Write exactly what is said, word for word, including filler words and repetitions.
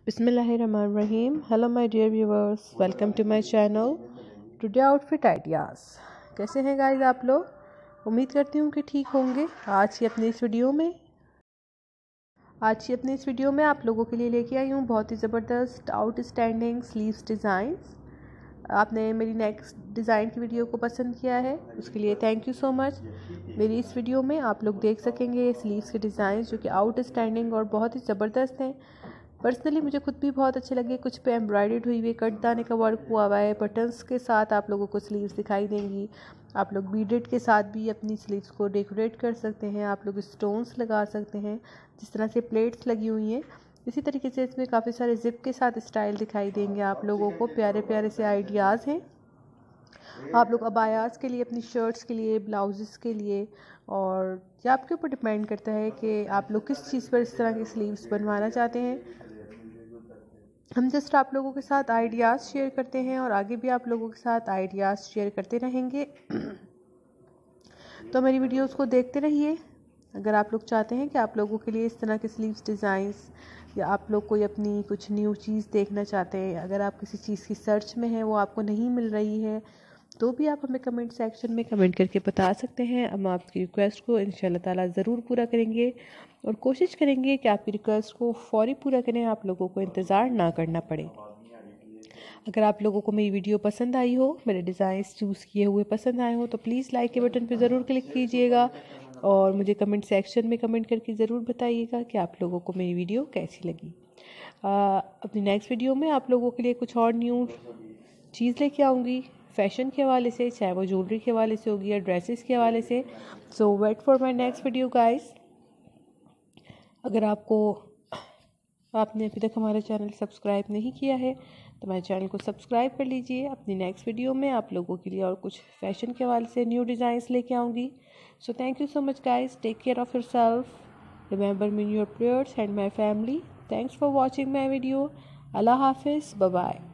बिस्मिल्लाहिर्रहमानिर्रहीम। Hello my dear viewers, welcome to my channel today outfit ideas. कैसे हैं guys आप लोग? उम्मीद करती हूँ कि ठीक होंगे। आज की अपनी इस वीडियो में आज की अपनी इस वीडियो में आप लोगों के लिए लेके आई हूँ बहुत ही ज़बरदस्त आउटस्टैंडिंग स्लीव्स डिज़ाइंस। आपने मेरी नेक्स्ट डिज़ाइन की वीडियो को पसंद किया है, उसके लिए थैंक यू सो मच। मेरी इस वीडियो में आप लोग देख सकेंगे स्लीव्स के डिज़ाइन जो कि आउटस्टैंडिंग और बहुत ही ज़बरदस्त हैं। पर्सनली मुझे खुद भी बहुत अच्छे लगे। कुछ पे एम्ब्रॉयडर्ड हुई हुई कट दाने का वर्क हुआ हुआ है। बटन्स के साथ आप लोगों को स्लीव्स दिखाई देंगी। आप लोग बीडेड के साथ भी अपनी स्लीव्स को डेकोरेट कर सकते हैं। आप लोग स्टोन्स लगा सकते हैं, जिस तरह से प्लेट्स लगी हुई हैं। इसी तरीके से इसमें काफ़ी सारे जिप के साथ स्टाइल दिखाई देंगे आप लोगों को। प्यारे प्यारे से आइडियाज़ हैं। आप लोग अबायास के लिए, अपनी शर्ट्स के लिए, ब्लाउजेस के लिए, और ये आपके ऊपर डिपेंड करता है कि आप लोग किस चीज़ पर इस तरह की स्लीव्स बनवाना चाहते हैं। हम जस्ट आप लोगों के साथ आइडियाज़ शेयर करते हैं और आगे भी आप लोगों के साथ आइडियाज़ शेयर करते रहेंगे। तो मेरी वीडियोस को देखते रहिए। अगर आप लोग चाहते हैं कि आप लोगों के लिए इस तरह के स्लीव्स डिज़ाइंस, या आप लोग कोई अपनी कुछ न्यू चीज़ देखना चाहते हैं, अगर आप किसी चीज़ की सर्च में हैं, वो आपको नहीं मिल रही है, तो भी आप हमें कमेंट सेक्शन में कमेंट करके बता सकते हैं। हम आपकी रिक्वेस्ट को इंशाल्लाह ताला ज़रूर पूरा करेंगे और कोशिश करेंगे कि आपकी रिक्वेस्ट को फौरी पूरा करें, आप लोगों को इंतज़ार ना करना पड़े। अगर आप लोगों को मेरी वीडियो पसंद आई हो, मेरे डिज़ाइंस चूज़ किए हुए पसंद आए हो, तो प्लीज़ लाइक के बटन पर ज़रूर क्लिक कीजिएगा और मुझे कमेंट सेक्शन में कमेंट करके ज़रूर बताइएगा कि आप लोगों को मेरी वीडियो कैसी लगी। आ, अपनी नेक्स्ट वीडियो में आप लोगों के लिए कुछ और न्यू चीज़ लेके आऊँगी, फैशन के हवाले से, चाहे वो ज्वेलरी के हवाले से होगी या ड्रेसेस के हवाले से। So wait for my next video guys. अगर आपको आपने अभी तक हमारा चैनल सब्सक्राइब नहीं किया है तो हमारे चैनल को सब्सक्राइब कर लीजिए। अपनी नेक्स्ट वीडियो में आप लोगों के लिए और कुछ फैशन के हवाले से न्यू डिज़ाइंस लेके आऊँगी। So thank you so much guys, take care of your self, remember me in your prayers and my family. Thanks for watching my video. अल्लाह हाफिज़, बाय बाय।